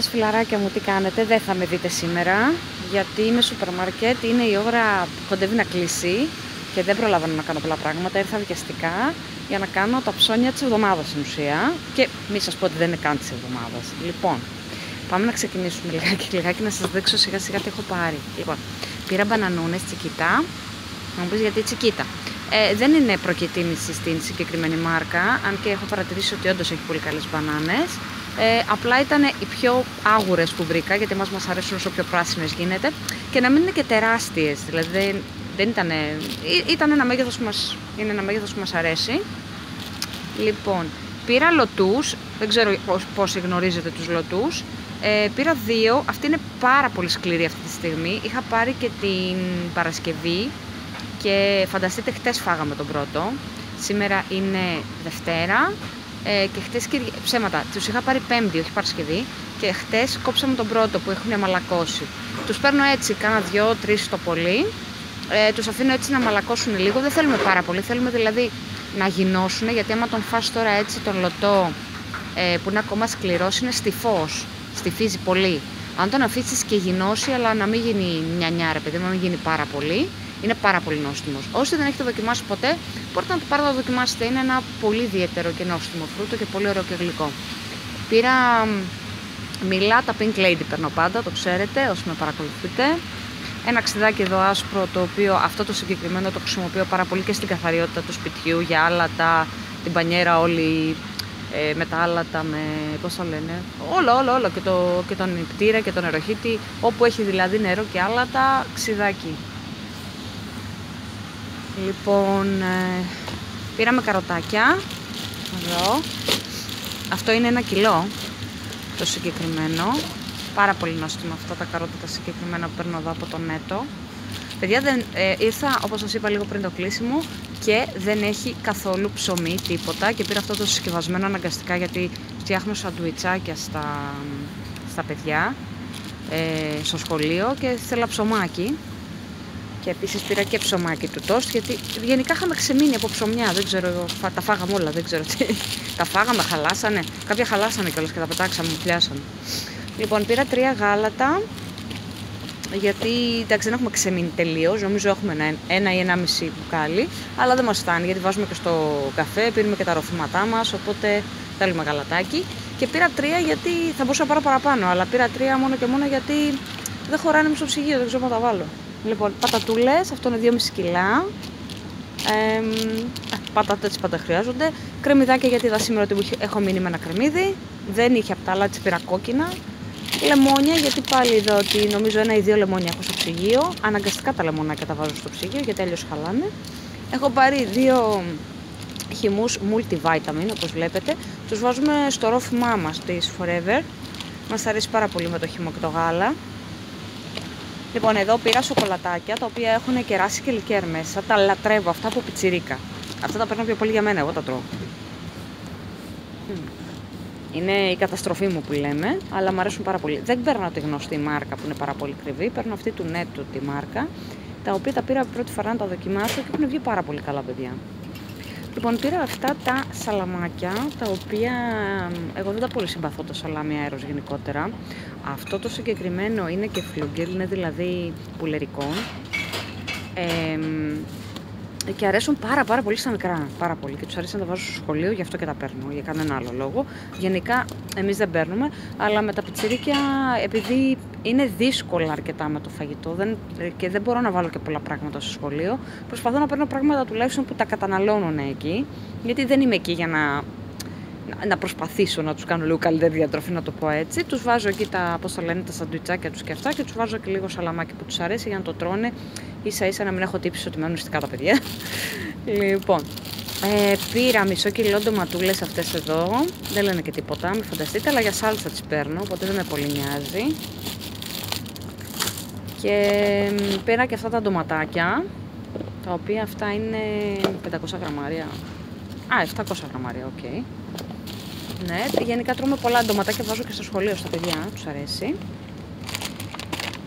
Φιλαράκια μου, τι κάνετε? Δεν θα με δείτε σήμερα γιατί είμαι σούπερ μάρκετ, είναι η ώρα που κοντεύει να κλείσει και δεν προλαβαίνω να κάνω πολλά πράγματα. Ήρθα βιαστικά για να κάνω τα ψώνια της εβδομάδας στην ουσία και μη σας πω ότι δεν είναι καν της εβδομάδας. Λοιπόν, πάμε να ξεκινήσουμε λιγάκι να σας δείξω σιγά σιγά τι έχω πάρει. Λοιπόν, πήρα μπανανούνες τσικίτα, να μου πεις γιατί τσικίτα. Δεν είναι προκετίμηση στην συγκεκριμένη μάρκα, αν και έχω παρατηρήσει ότι όντως έχει πολύ καλές μπανάνες. Απλά ήταν οι πιο άγουρες που βρήκα, γιατί μας αρέσουν όσο πιο πράσινες γίνεται, και να μην είναι και τεράστιες, δηλαδή δεν ήταν ένα μέγεθος είναι ένα μέγεθος που μας αρέσει. Λοιπόν, πήρα λωτούς, δεν ξέρω πόσοι γνωρίζετε τους λωτούς. Πήρα δύο, αυτή είναι πάρα πολύ σκληρή αυτή τη στιγμή, είχα πάρει και την Παρασκευή και φανταστείτε χτες φάγαμε τον πρώτο, σήμερα είναι Δευτέρα. Και χτες ψέματα, τους είχα πάρει Πέμπτη, όχι Παρασκευή, και χτες κόψαμε τον πρώτο που έχουν μαλακώσει. Τους παίρνω έτσι, κάνα 2-3 το πολύ, τους αφήνω έτσι να μαλακώσουν λίγο, δεν θέλουμε πάρα πολύ, θέλουμε δηλαδή να γινώσουν, γιατί άμα τον φας τώρα έτσι τον λωτό που είναι ακόμα σκληρός, είναι στιφός, στιφίζει πολύ. Αν τον αφήσεις και γινώσει, αλλά να μην γίνει νιανιά ρε παιδί, να μην γίνει πάρα πολύ, είναι πάρα πολύ νόστιμος. Όσοι δεν έχετε δοκιμάσει ποτέ, μπορείτε να το πάρετε να το δοκιμάσετε. Είναι ένα πολύ ιδιαίτερο και νόστιμο φρούτο και πολύ ωραίο και γλυκό. Πήρα μιλά, τα Pink Lady παίρνω πάντα, το ξέρετε όσοι με παρακολουθείτε. Ένα ξυδάκι εδώ άσπρο, το οποίο αυτό το συγκεκριμένο το χρησιμοποιώ πάρα πολύ και στην καθαριότητα του σπιτιού, για άλατα, την πανιέρα όλη, με τα άλατα, με πώς το λένε, όλο και τον νηπτήρα και τον νεροχύτη, όπου έχει δηλαδή νερό και άλατα, ξυδάκι. Λοιπόν, πήραμε καροτάκια, εδώ, αυτό είναι 1 κιλό, το συγκεκριμένο, πάρα πολύ νόστιμα αυτά τα καρότα τα συγκεκριμένα που παίρνω εδώ από το Νέτο. Παιδιά, ήρθα όπως σας είπα λίγο πριν το κλείσιμο και δεν έχει καθόλου ψωμί, τίποτα, και πήρα αυτό το συσκευασμένο αναγκαστικά γιατί φτιάχνω σαντουιτσάκια στα παιδιά στο σχολείο και ήθελα ψωμάκι. Και επίσης πήρα και ψωμάκι του τόστ, γιατί γενικά είχαμε ξεμείνει από ψωμιά, δεν ξέρω, τα φάγαμε όλα, δεν ξέρω τι. Τα φάγαμε, χαλάσανε, κάποια χαλάσανε κιόλας και τα πετάξαμε, μου πιάσανε. Λοιπόν, πήρα 3 γάλατα, γιατί εντάξει δεν έχουμε ξεμείνει τελείως, νομίζω έχουμε 1 ή 1,5 μπουκάλι, αλλά δεν μας φτάνει, γιατί βάζουμε και στο καφέ, πίνουμε και τα ροφήματά μας, οπότε θέλουμε γαλατάκι. Και πήρα 3 γιατί θα μπορούσα να πάρω παραπάνω, αλλά πήρα 3 μόνο και μόνο γιατί δεν χωράνε στο ψυγείο, δεν ξέρω πού τα βάλω. Λοιπόν, πατατούλες, αυτό είναι 2,5 κιλά. Πατάτες πάντα χρειάζονται. Κρεμμυδάκια, γιατί είδα σήμερα ότι έχω μείνει με ένα κρεμμύδι. Δεν είχε απ' τα άλλα, τις πήρα κόκκινα. Λεμόνια, γιατί πάλι είδα ότι νομίζω 1 ή 2 λεμόνια έχω στο ψυγείο. Αναγκαστικά τα λεμονάκια τα βάζω στο ψυγείο, γιατί αλλιώς χαλάνε. Έχω πάρει 2 χυμούς multivitamin, όπως βλέπετε. Τους βάζουμε στο ρόφημά μας της Forever. Μας αρέσει πάρα πολύ με το χυμό και το γάλα. Λοιπόν, εδώ πήρα σοκολατάκια, τα οποία έχουν κεράσι και λικέρ μέσα. Τα λατρεύω αυτά από πιτσιρίκα. Αυτά τα παίρνω πιο πολύ για μένα, εγώ τα τρώω. Είναι η καταστροφή μου που λέμε, αλλά μου αρέσουν πάρα πολύ. Δεν παίρνω τη γνωστή μάρκα που είναι πάρα πολύ κρυβή, παίρνω αυτή του Νέτο τη μάρκα, τα οποία τα πήρα πρώτη φορά να τα δοκιμάσω και έχουν βγει πάρα πολύ καλά, παιδιά. Λοιπόν, πήρα αυτά τα σαλαμάκια, τα οποία εγώ δεν τα πολύ συμπαθώ το σαλάμι αέρος γενικότερα. Αυτό το συγκεκριμένο είναι και φλούγκελ, είναι δηλαδή πουλερικό. Και αρέσουν πάρα πολύ στα μικρά, πάρα πολύ, και τους αρέσει να τα βάζω στο σχολείο, γι' αυτό και τα παίρνω, για κανένα άλλο λόγο. Γενικά εμείς δεν παίρνουμε, αλλά με τα πιτσιρίκια, επειδή είναι δύσκολα αρκετά με το φαγητό και δεν μπορώ να βάλω και πολλά πράγματα στο σχολείο, προσπαθώ να παίρνω πράγματα τουλάχιστον που τα καταναλώνουν εκεί, γιατί δεν είμαι εκεί για να προσπαθήσω να τους κάνω λίγο καλύτερη διατροφή, να το πω έτσι. Τους βάζω εκεί τα σαντουιτσάκια τους και αυτά, και τους βάζω και λίγο σαλαμάκι που τους αρέσει για να το τρώνε, ίσα ίσα να μην έχω τύψει ότι μένουν νηστικά τα παιδιά. Λοιπόν, πήρα μισό κιλό ντοματούλες αυτές εδώ, δεν λένε και τίποτα, μην φανταστείτε, αλλά για σάλτσα τις παίρνω, οπότε δεν με πολύ νοιάζει. Και πήρα και αυτά τα ντοματάκια, τα οποία αυτά είναι 500 γραμμάρια. 700 γραμμάρια, οκ. Ναι, γενικά τρώμε πολλά ντοματάκια, βάζω και στο σχολείο στα παιδιά, τους αρέσει.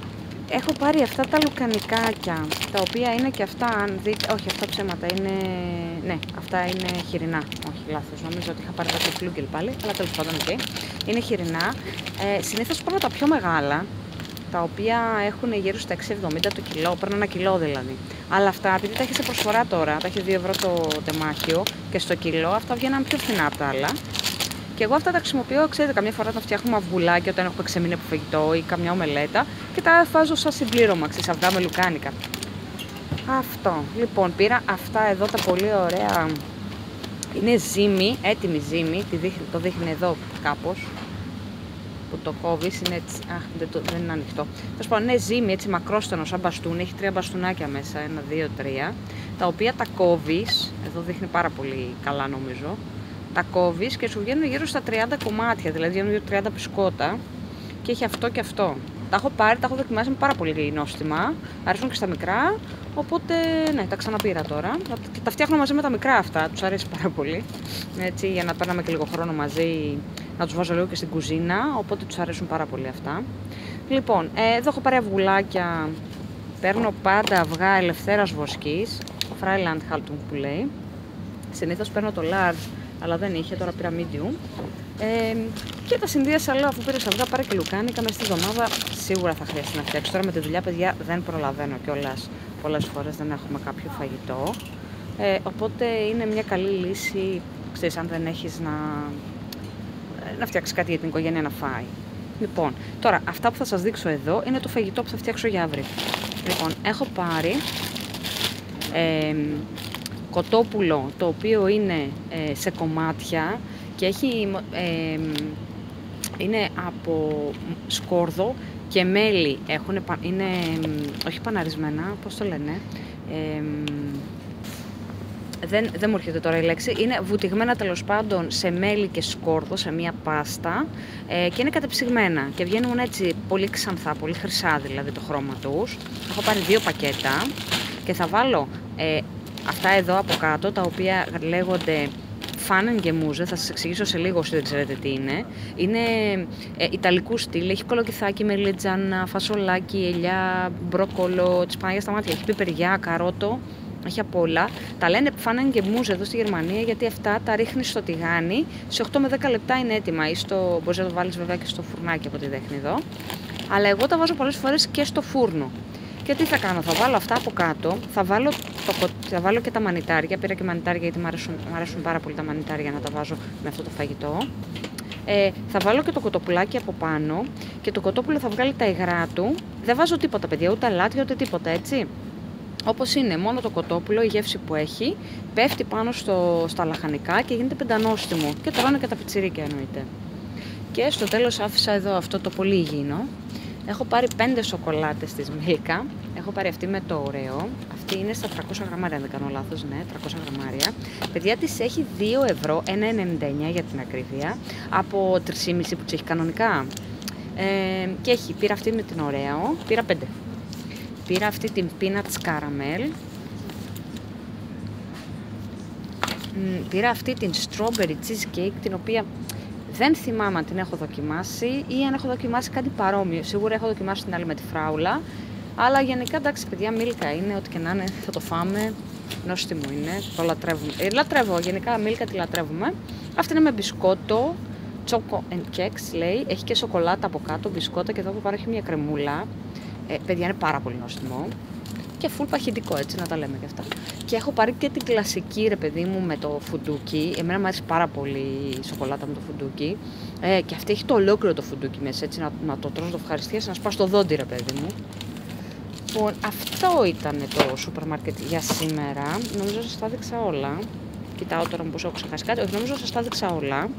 Έχω πάρει αυτά τα λουκανικάκια, τα οποία είναι και αυτά, αν δείτε, όχι αυτά ψέματα, είναι, ναι, αυτά είναι χοιρινά, όχι λάθος, νομίζω ότι είχα πάρει τα φλούγκελ πάλι, αλλά τέλος πάντων, okay. Είναι χοιρινά, συνήθως παίρνω τα πιο μεγάλα, τα οποία έχουν γύρω στα 6,70 το κιλό, παίρνω 1 κιλό δηλαδή. Αλλά αυτά, επειδή τα έχει σε προσφορά τώρα, τα έχει 2 ευρώ το τεμάχιο και στο κιλό, αυτά βγαίνουν πιο φθηνά από τα άλλα. Και εγώ αυτά τα χρησιμοποιώ, ξέρετε, καμιά φορά να φτιάχνουμε αυγουλάκια όταν έχω ξεμείνει από φαγητό ή καμιά ομελέτα και τα βάζω σαν συμπλήρωμα, ξέρεις, αυγά με λουκάνικα. Αυτό. Λοιπόν, πήρα αυτά εδώ τα πολύ ωραία. Είναι ζύμη, έτοιμη ζύμη, το δείχνει εδώ κάπως. Που το κόβεις, είναι έτσι. Αχ, δεν είναι ανοιχτό. Τέλος πάντων, είναι ζύμη, έτσι μακρόστενο, σαν μπαστούνι. Έχει 3 μπαστούνάκια μέσα, 1, 2, 3. Τα οποία τα κόβεις. Εδώ δείχνει πάρα πολύ καλά, νομίζω. Τα κόβεις και σου βγαίνουν γύρω στα 30 κομμάτια, δηλαδή βγαίνουν γύρω 30 μπισκότα. Και έχει αυτό και αυτό. Τα έχω πάρει, τα έχω δοκιμάσει με πάρα πολύ νόστιμα. Αρέσουν και στα μικρά. Οπότε, ναι, τα ξαναπήρα τώρα. Τα φτιάχνω μαζί με τα μικρά αυτά, τους αρέσει πάρα πολύ. Έτσι, για να παίρναμε και λίγο χρόνο μαζί, να τους βάζω λίγο και στην κουζίνα. Οπότε τους αρέσουν πάρα πολύ αυτά. Λοιπόν, εδώ έχω πάρει αυγουλάκια. Παίρνω πάντα αυγά ελευθέρας βοσκής. Freiland Haltung που λέει. Συνήθως παίρνω το large, αλλά δεν είχε, τώρα πήρα medium. Και τα συνδύασα, λέω, αφού πήρες αυγά, πάρε και λουκάνικα μέσα στη εβδομάδα. Σίγουρα θα χρειαστεί να φτιάξω. Τώρα με τη δουλειά, παιδιά, δεν προλαβαίνω κιόλας. Πολλές φορές δεν έχουμε κάποιο φαγητό. Οπότε είναι μια καλή λύση, ξέρεις, αν δεν έχεις να φτιάξεις κάτι για την οικογένεια να φάει. Λοιπόν, τώρα αυτά που θα σας δείξω εδώ είναι το φαγητό που θα φτιάξω για αύριο. Λοιπόν, έχω πάρει κοτόπουλο, το οποίο είναι σε κομμάτια και είναι από σκόρδο και μέλι. Είναι, όχι παναρισμένα, πώς το λένε, δεν μου έρχεται τώρα η λέξη, είναι βουτυγμένα τέλος πάντων σε μέλι και σκόρδο, σε μία πάστα, και είναι κατεψυγμένα και βγαίνουν έτσι πολύ ξανθά, πολύ χρυσά δηλαδή το χρώμα τους. Έχω πάρει 2 πακέτα και θα βάλω αυτά εδώ από κάτω, τα οποία λέγονται Pfannengemüse, θα σας εξηγήσω σε λίγο όσοι δεν ξέρετε τι είναι. Είναι ιταλικού στυλ, έχει κολοκυθάκι, μελιτζάνα, φασολάκι, ελιά, μπρόκολο, της Παναγίας στα μάτια, έχει πιπεριά, καρότο, έχει απ' όλα. Τα λένε Pfannengemüse εδώ στη Γερμανία, γιατί αυτά τα ρίχνεις στο τηγάνι, σε 8 με 10 λεπτά είναι έτοιμα, ή μπορείς να το βάλεις βέβαια και στο φουρνάκι από ό,τι δείχνει εδώ. Αλλά εγώ τα βάζω πολλές φορές και στο φούρνο. Και τι θα κάνω, θα βάλω αυτά από κάτω, θα βάλω και τα μανιτάρια, πήρα και μανιτάρια γιατί μου αρέσουν πάρα πολύ τα μανιτάρια να τα βάζω με αυτό το φαγητό. Θα βάλω και το κοτοπουλάκι από πάνω και το κοτόπουλο θα βγάλει τα υγρά του. Δεν βάζω τίποτα, παιδιά, ούτε αλάτι ούτε τίποτα, έτσι. Όπως είναι, μόνο το κοτόπουλο, η γεύση που έχει, πέφτει πάνω στα λαχανικά και γίνεται πεντανόστιμο και τρώνε και τα πιτσιρίκια εννοείται. Και στο τέλος άφησα εδώ αυτό το πολύ υγιεινό. Έχω πάρει 5 σοκολάτες της Milka. Έχω πάρει αυτή με το ωραίο. Αυτή είναι στα 300 γραμμάρια, αν δεν κάνω λάθος, ναι, 300 γραμμάρια. Παιδιά, της έχει 2 ευρώ, 1,99 για την ακρίβεια, από 3,5 που της έχει κανονικά. Και πήρα αυτή με την ωραίο, πήρα 5. Πήρα αυτή την peanuts caramel. Πήρα αυτή την strawberry cheesecake, την οποία δεν θυμάμαι αν την έχω δοκιμάσει ή αν έχω δοκιμάσει κάτι παρόμοιο. Σίγουρα έχω δοκιμάσει την άλλη με τη φράουλα. Αλλά γενικά, εντάξει, παιδιά, Milka είναι, ό,τι και να είναι, θα το φάμε. Νόστιμο είναι, το λατρεύουμε. Λατρεύω, γενικά Milka τη λατρεύουμε. Αυτή είναι με μπισκότο, choco and cakes λέει. Έχει και σοκολάτα από κάτω, μπισκότα και εδώ που υπάρχει μια κρεμούλα. Παιδιά, είναι πάρα πολύ νόστιμο. Και full παχυντικό, έτσι, να τα λέμε και αυτά. Και έχω πάρει και την κλασική, ρε παιδί μου, με το φουντούκι. Εμένα μου αρέσει πάρα πολύ η σοκολάτα με το φουντούκι. Και αυτή έχει το ολόκληρο το φουντούκι μέσα, έτσι, να το τρως, να το ευχαριστίες, να σπάς το δόντι, ρε παιδί μου. Λοιπόν, αυτό ήταν το σούπερ μάρκετ για σήμερα. Νομίζω σας τα έδειξα όλα. Κοιτάω τώρα μήπως έχω ξεχάσει κάτι. Όχι, νομίζω σας τα έδειξα όλα.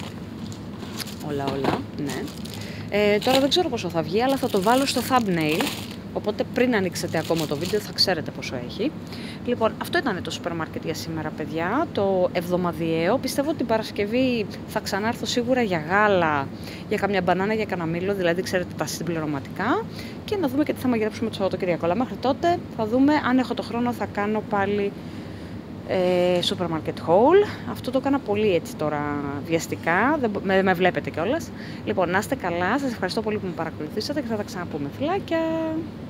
Όλα, ναι. Τώρα δεν ξέρω πόσο θα βγει, αλλά θα το βάλω στο thumbnail. Οπότε πριν ανοίξετε ακόμα το βίντεο θα ξέρετε πόσο έχει. Λοιπόν, αυτό ήταν το σούπερ μάρκετ για σήμερα, παιδιά, το εβδομαδιαίο. Πιστεύω ότι την Παρασκευή θα ξανάρθω σίγουρα για γάλα, για καμιά μπανάνα, για κανένα μήλο, δηλαδή ξέρετε τα συμπληρωματικά. Και να δούμε και τι θα μαγειρέψουμε το Σαββατοκύριακο. Αλλά μέχρι τότε θα δούμε, αν έχω το χρόνο θα κάνω πάλι σούπερ μάρκετ haul. Αυτό το έκανα πολύ έτσι τώρα βιαστικά, με βλέπετε κιόλας. Λοιπόν, να είστε καλά, σας ευχαριστώ πολύ που με παρακολουθήσατε και θα τα ξαναπούμε. Φιλάκια!